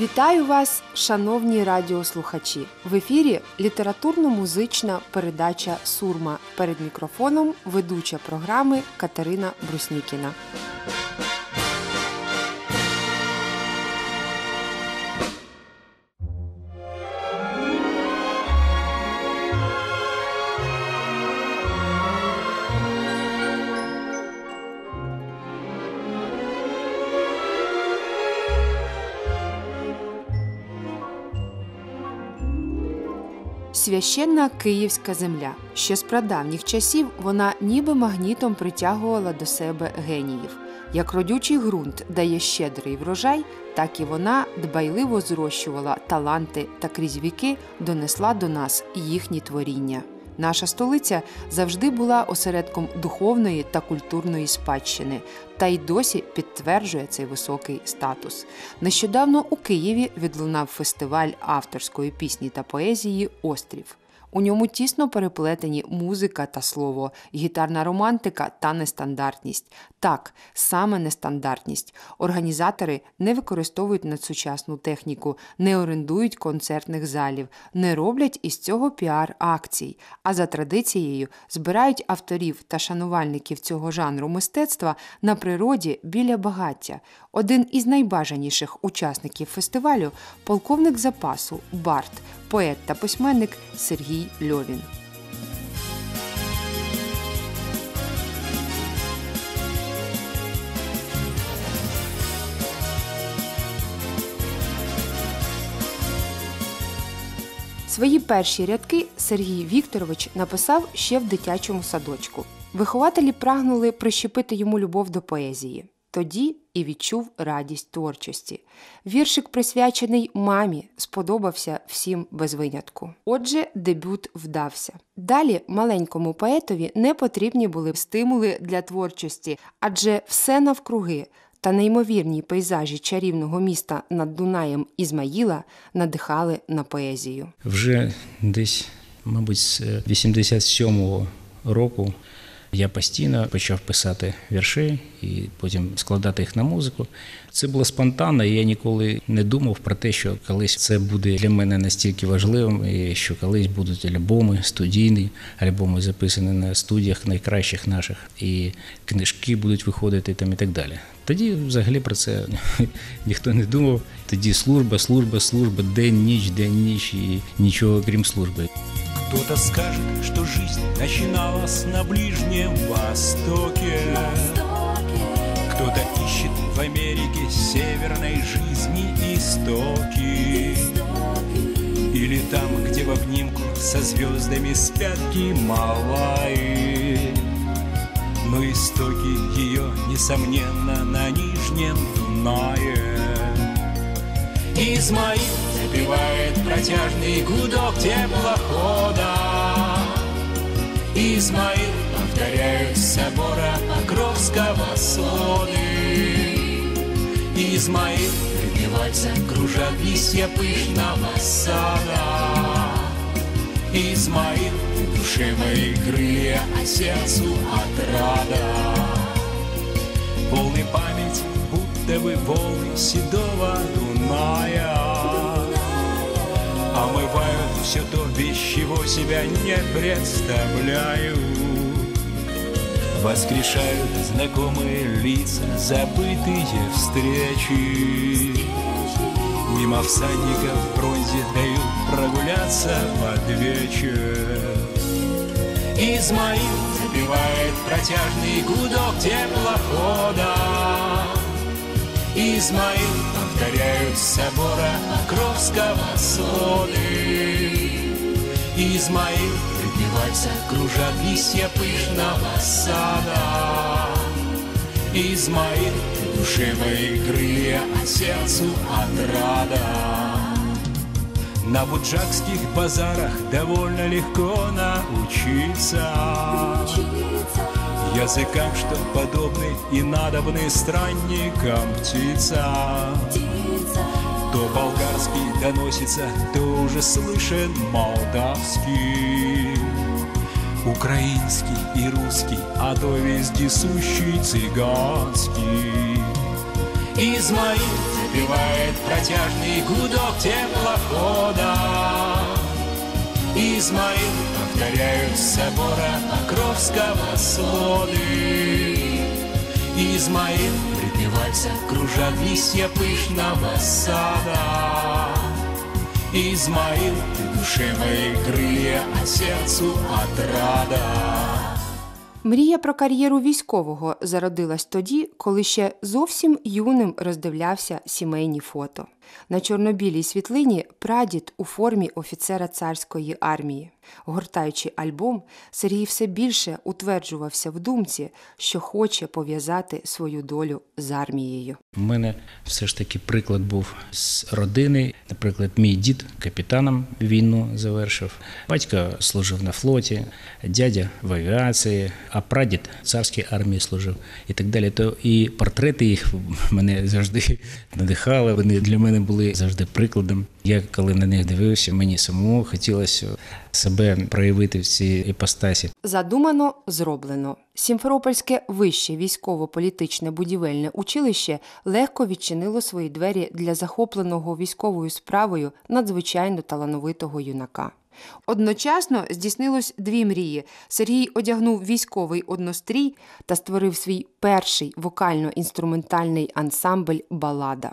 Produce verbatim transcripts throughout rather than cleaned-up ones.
Вітаю вас, шановні радіослухачі! В ефірі літературно-музична передача «Сурма». Перед мікрофоном ведуча програми Катерина Бруснікіна. Священна київська земля. Ще з прадавніх часів вона ніби магнітом притягувала до себе геніїв. Як родючий ґрунт дає щедрий врожай, так і вона дбайливо зрощувала таланти та крізь віки донесла до нас їхні творіння. Наша столиця завжди була осередком духовної та культурної спадщини, та й досі підтверджує цей високий статус. Нещодавно у Києві відлунав фестиваль авторської пісні та поезії «Острів». У ньому тісно переплетені музика та слово, гітарна романтика та нестандартність. Так, саме нестандартність. Організатори не використовують надсучасну техніку, не орендують концертних залів, не роблять із цього піар-акцій, а за традицією збирають авторів та шанувальників цього жанру мистецтва на природі біля багаття. Один із найбажаніших учасників фестивалю – полковник запасу, бард, поет та письменник Сергій Льовін. Свої перші рядки Сергій Вікторович написав ще в дитячому садочку. Вихователі прагнули прищепити йому любов до поезії. Тоді і відчув радість творчості. Віршик, присвячений мамі, сподобався всім без винятку. Отже, дебют вдався. Далі маленькому поетові не потрібні були стимули для творчості, адже все навкруги та неймовірні пейзажі чарівного міста над Дунаєм Ізмаїла надихали на поезію. Вже десь, мабуть, з вісімдесят сьомого року я постійно почав писати вірші і потім складати їх на музику. Це було спонтанно, і я ніколи не думав про те, що колись це буде для мене настільки важливим, і що колись будуть альбоми, студійні альбоми, записані на студіях найкращих наших, і книжки будуть виходити там і так далі. Тоді взагалі про це ніхто не думав. Тоді служба, служба, служба, день, ніч, день, ніч і нічого крім служби. Кто-то скажет, что жизнь начиналась на Ближнем Востоке. Кто-то ищет в Америке северной жизни истоки. Или там, где в обнимку со звездами спят Гималаи. Но истоки ее, несомненно, на Нижнем Дунае. Измаил запевает протяжный гудок теплохода. Измаил повторяют с собора Покровского своды. Измаил припевается, кружат листья пышного сада. Измаил, в душе моей крылья, а сердцу отрада. Полный память, будто бы волны седого Дуная, омывают все то, без чего себя не представляю. Воскрешают знакомые лица, забытые встречи. Мимо всадников в бронзе дают прогуляться под вечер. Измаил запевает протяжный гудок теплохода. Измаил повторяют с собора Покровского своды. Измаил припевается, кружат листья пышного сада. Измаил, в душе моей крылья, а сердцу отрада. На буджакских базарах довольно легко научиться языкам, что подобны и надобны странникам птица. То болгарский доносится, то уже слышен молдавский, украинский и русский, а то вездесущий цыганский. Измаил Напевает протяжный гудок теплохода. Измаил повторяют с собора Покровского своды. Измаил припевается, кружат листья пышного сада. Измаил, ты душе моей крылья, а сердцу отрада. Мрія про кар'єру військового зародилась тоді, коли ще зовсім юним роздивлявся сімейні фото. На чорно-білій світлині прадід у формі офіцера царської армії. Гортаючи альбом, Сергій все більше утверджувався в думці, що хоче пов'язати свою долю з армією. У мене все ж таки приклад був з родини. Наприклад, мій дід капітаном війну завершив, батько служив на флоті, дядя в авіації, а прадід в царській армії служив і так далі. То і портрети їх мене завжди надихали, вони для мене були завжди прикладом. Я коли на них дивився, мені самому хотілося себе проявити в цій іпостасі. Задумано – зроблено. Сімферопольське вище військово-політичне будівельне училище легко відчинило свої двері для захопленого військовою справою надзвичайно талановитого юнака. Одночасно здійснилось дві мрії. Сергій одягнув військовий однострій та створив свій перший вокально-інструментальний ансамбль «Балада».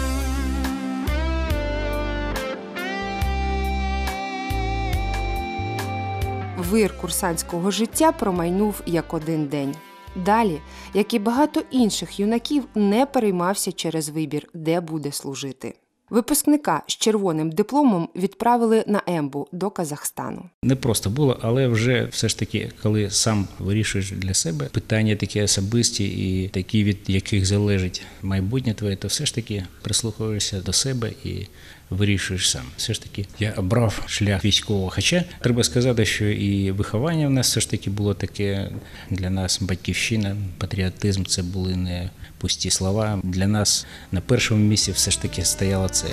Вир курсантського життя промайнув як один день. Далі, як і багато інших юнаків, не переймався через вибір, де буде служити. Випускника з червоним дипломом відправили на Ембу до Казахстану. Не просто було, але вже все ж таки, коли сам вирішуєш для себе питання такі особисті і такі, від яких залежить майбутнє твоє, то все ж таки прислуховуєшся до себе і вирішуєш сам. Все ж таки я обрав шлях військового. Хоча треба сказати, що і виховання в нас все ж таки було таке для нас батьківщина, патріотизм, це були не пусті слова. Для нас на першому місці все ж таки стояло це.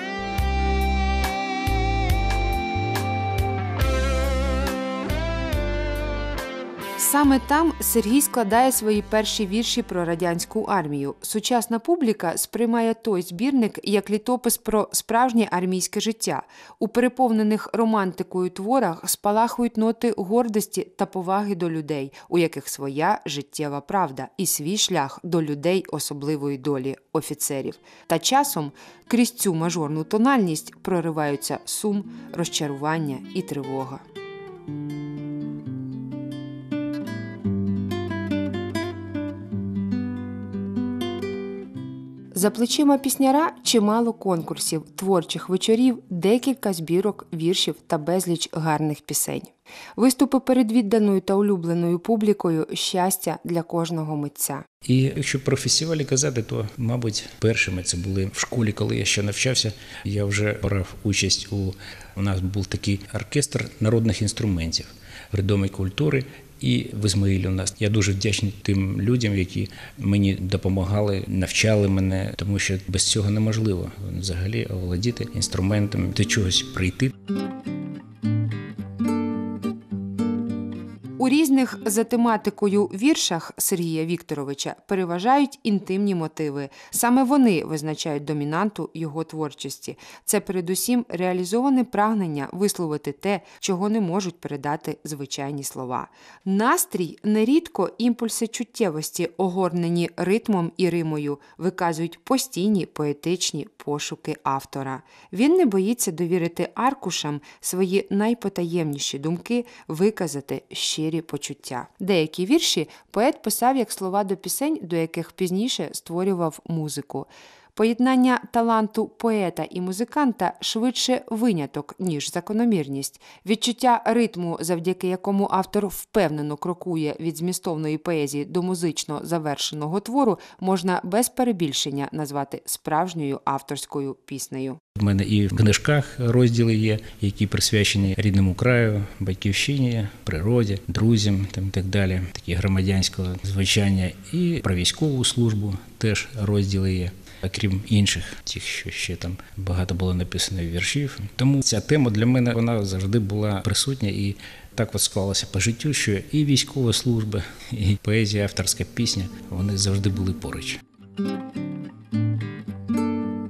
Саме там Сергій складає свої перші вірші про радянську армію. Сучасна публіка сприймає той збірник як літопис про справжнє армійське життя. У переповнених романтикою творах спалахують ноти гордості та поваги до людей, у яких своя життєва правда і свій шлях до людей особливої долі – офіцерів. Та часом крізь цю мажорну тональність прориваються сум, розчарування і тривога. За плечима пісняра чимало конкурсів, творчих вечорів, декілька збірок віршів та безліч гарних пісень. Виступи перед відданою та улюбленою публікою – щастя для кожного митця. І якщо про фестивалі казати, то, мабуть, першими це були в школі, коли я ще навчався. Я вже брав участь у... У нас був такий оркестр народних інструментів в Домі культури. І в Ізмаїлі у нас. Я дуже вдячний тим людям, які мені допомагали, навчали мене, тому що без цього неможливо взагалі оволодіти інструментом, до чогось прийти. У різних за тематикою віршах Сергія Вікторовича переважають інтимні мотиви. Саме вони визначають домінанту його творчості. Це передусім реалізоване прагнення висловити те, чого не можуть передати звичайні слова. Настрій нерідко імпульси чуттєвості, огорнені ритмом і римою, виказують постійні поетичні пошуки автора. Він не боїться довірити аркушам свої найпотаємніші думки, виказати щирі почуття. Деякі вірші поет писав як слова до пісень, до яких пізніше створював музику. Поєднання таланту поета і музиканта швидше виняток, ніж закономірність. Відчуття ритму, завдяки якому автор впевнено крокує від змістовної поезії до музично завершеного твору, можна без перебільшення назвати справжньою авторською піснею. У мене і в книжках розділи є, які присвячені рідному краю, батьківщині, природі, друзям там, і так далі, такі громадянського звучання. І про військову службу теж розділи є. Окрім інших, тих, що ще там багато було написано віршів. Тому ця тема для мене, вона завжди була присутня і так от склалося по життю, що і військова служба, і поезія, авторська пісня, вони завжди були поруч.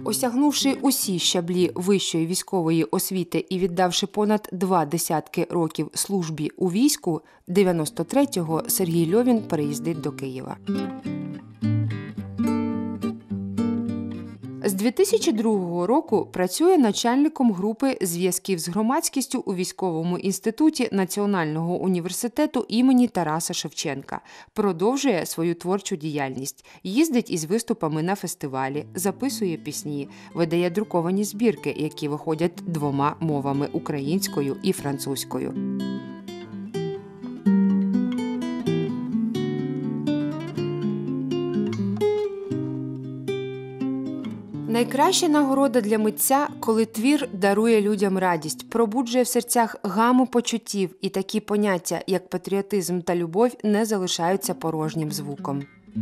Осягнувши усі щаблі вищої військової освіти і віддавши понад два десятки років службі у війську, дев'яносто третього Сергій Льовін переїздить до Києва. З дві тисячі другого року працює начальником групи зв'язків з громадськістю у Військовому інституті Національного університету імені Тараса Шевченка. Продовжує свою творчу діяльність. Їздить із виступами на фестивалі, записує пісні, видає друковані збірки, які виходять двома мовами – українською і французькою. Найкраща нагорода для митця, коли твір дарує людям радість, пробуджує в серцях гаму почуттів, і такі поняття, як патріотизм та любов, не залишаються порожнім звуком.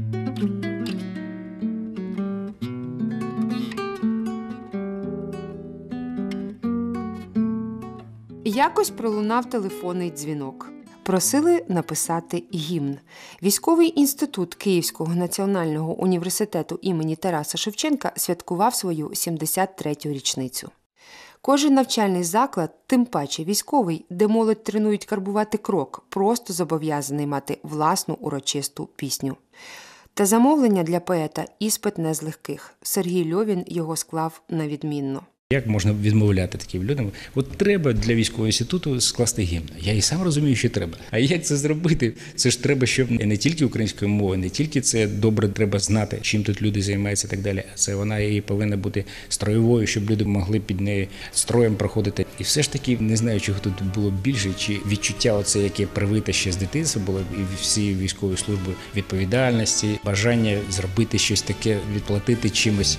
Якось пролунав телефонний дзвінок. Просили написати гімн. Військовий інститут Київського національного університету імені Тараса Шевченка святкував свою сімдесят третю річницю. Кожен навчальний заклад, тим паче військовий, де молодь тренують карбувати крок, просто зобов'язаний мати власну урочисту пісню. Та замовлення для поета – іспит не з легких. Сергій Льовін його склав на відмінно. Як можна відмовляти таким людям? От треба для військового інституту скласти гімн. Я і сам розумію, що треба. А як це зробити? Це ж треба, щоб не тільки українською мовою, не тільки це добре треба знати, чим тут люди займаються і так далі. А це вона і повинна бути строєвою, щоб люди могли під нею строєм проходити. І все ж таки, не знаю, чого тут було більше, чи відчуття оце, яке привите ще з дитинства було, і всі військові служби відповідальності, бажання зробити щось таке, відплатити чимось.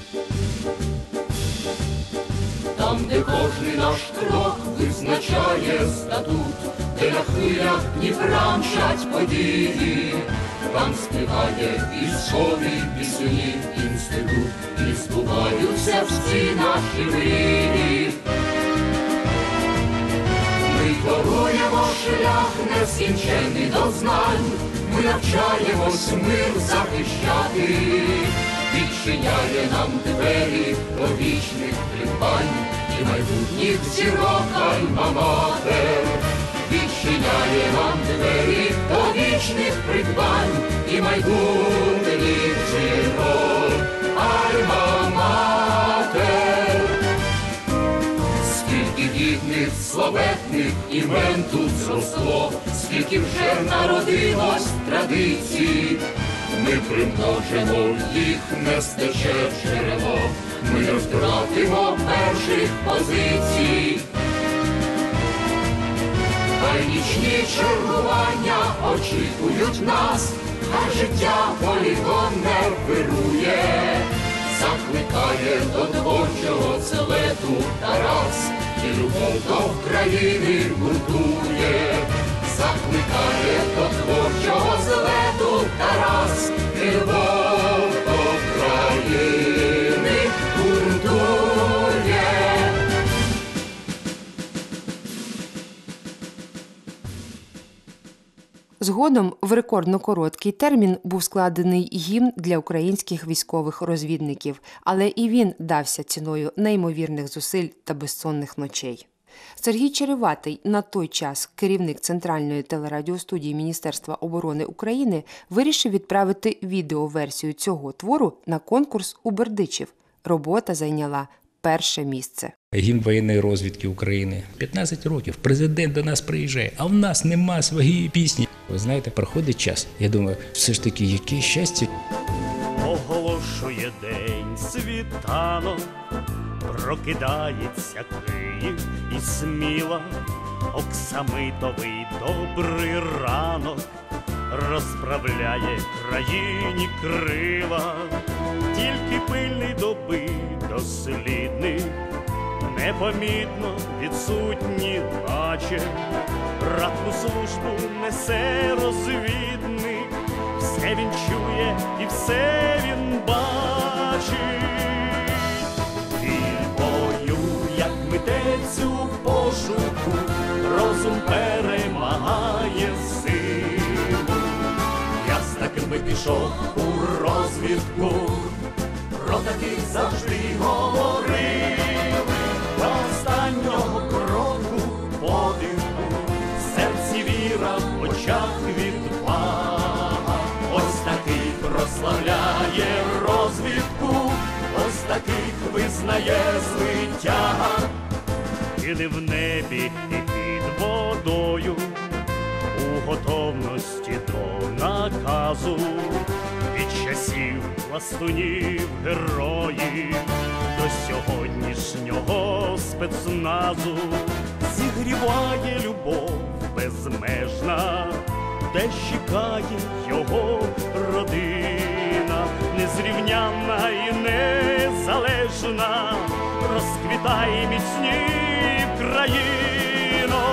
Там, де кожний наш крок визначає статут, де на хвилях Дніпра мчать події, там співає військові пісні інститут, і збуваються всі наші мрії. Ми даруємо шлях нескінчений до знань, ми навчаємось мир захищати, відчиняє нам двері до вічних придбань і майбутніх зірок Альма-Матер. Відчиняє нам двері до вічних придбань і майбутніх зірок Альма-Матер. Скільки гідних, славетних імен тут зросло, скільки вже народилось традицій, ми примножимо їх, не стече джерело, ми не втратимо перших позицій. Хай нічні чергування очікують нас, хай життя полігон не вирує, закликає до творчого целету Тарас, і любов до України гуртує. Закликає до творчого злету Тарас, і любов до країни гуртує. Згодом в рекордно короткий термін був складений гімн для українських військових розвідників, але і він дався ціною неймовірних зусиль та безсонних ночей. Сергій Череватий, на той час керівник Центральної телерадіостудії Міністерства оборони України, вирішив відправити відеоверсію цього твору на конкурс у Бердичів. Робота зайняла перше місце. Гімн воєнної розвідки України. п'ятнадцять років. Президент до нас приїжджає, а в нас нема своєї пісні. Ви знаєте, проходить час. Я думаю, все ж таки, яке щастя. Оголошує день світанок, прокидається Київ і сміло, оксамитовий добрий ранок розправляє країні крила, тільки пильний доби дослідник, непомітно відсутні, наче ратну службу несе розвідник, все він чує і все він бачить. Біль бою, як митець у пошуку, розум перемагає силу. Я з такими пішов у розвідку, про таких завжди говорили. До останнього кроку подиху, в серці віра, в очах відвага. Ось такий прославляє розвідку, ось таких визнає звитяга. І не в небі, і під водою, у готовності до наказу, від часів пластунів героїв до сьогоднішнього спецназу. Зігріває любов безмежна, де чекає його родина, незрівнянна і незалежна, розквітай міцні країно.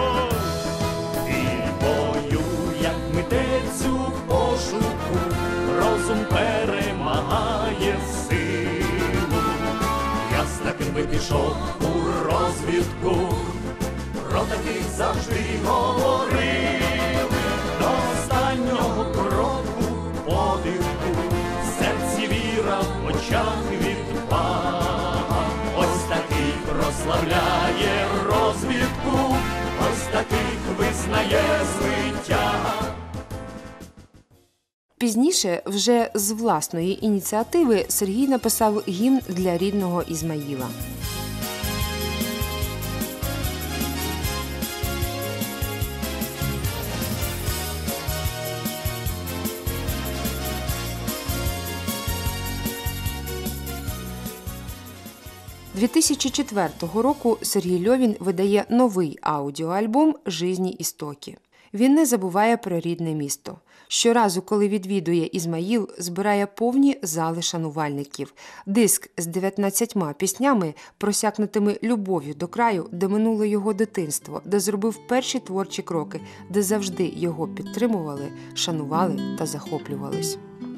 Вільбою, як митецю в пошуку, розум перемагає силу. Я з таким би пішов у розвідку, про таких завжди говорили. До останнього кроку подиху, в серці віра, в очах відвага. Ось такий прославляє розвідку, ось таких визнає звитяга. Пізніше, вже з власної ініціативи, Сергій написав гімн для рідного Ізмаїла. дві тисячі четвертого року Сергій Льовін видає новий аудіоальбом «Жизні істоки». Він не забуває про рідне місто. Щоразу, коли відвідує Ізмаїл, збирає повні зали шанувальників. Диск з дев'ятнадцятьма піснями, просякнутими любов'ю до краю, де минуло його дитинство, де зробив перші творчі кроки, де завжди його підтримували, шанували та захоплювались.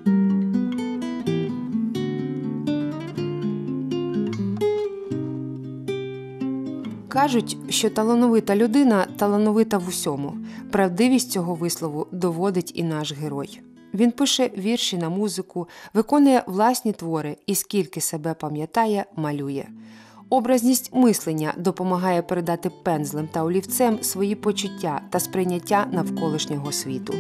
Кажуть, що талановита людина талановита в усьому. Правдивість цього вислову доводить і наш герой. Він пише вірші на музику, виконує власні твори і скільки себе пам'ятає, малює. Образність мислення допомагає передати пензлем та олівцем свої почуття та сприйняття навколишнього світу.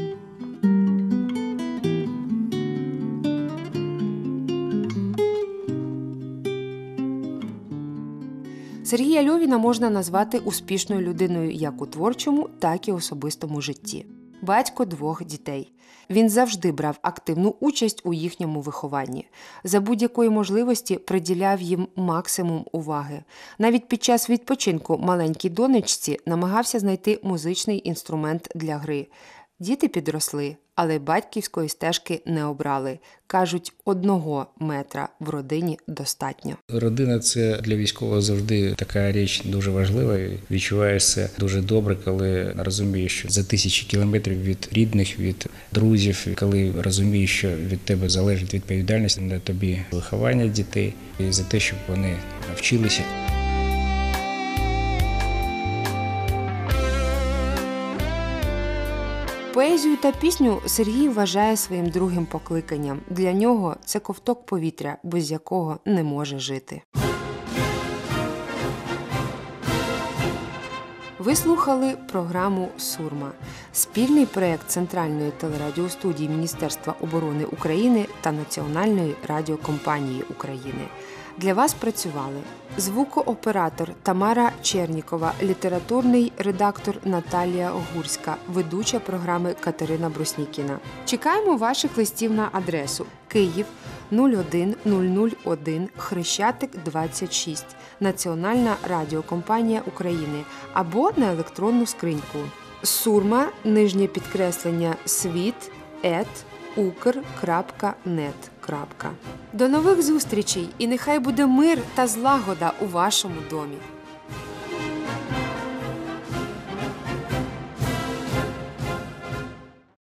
Сергія Льовіна можна назвати успішною людиною як у творчому, так і особистому житті. Батько двох дітей. Він завжди брав активну участь у їхньому вихованні. За будь-якої можливості приділяв їм максимум уваги. Навіть під час відпочинку маленькій донечці намагався знайти музичний інструмент для гри. Діти підросли, але батьківської стежки не обрали. Кажуть, одного метра в родині достатньо. Родина – це для військового завжди така річ дуже важлива. Відчуваєш це дуже добре, коли розумієш, що за тисячі кілометрів від рідних, від друзів, коли розумієш, що від тебе залежить відповідальність на тобі виховання дітей і за те, щоб вони навчилися. Поезію та пісню Сергій вважає своїм другим покликанням. Для нього це ковток повітря, без якого не може жити. Ви слухали програму «Сурма» – спільний проєкт Центральної телерадіостудії Міністерства оборони України та Національної радіокомпанії України. Для вас працювали звукооператор Тамара Чернікова, літературний редактор Наталія Гурська, ведуча програми Катерина Бруснікіна. Чекаємо ваших листів на адресу Київ нуль один нуль нуль один, Хрещатик двадцять шість, Національна радіокомпанія України або на електронну скриньку сурма, нижнє підкреслення, світ, ет, укр крапка нет. До нових зустрічей і нехай буде мир та злагода у вашому домі.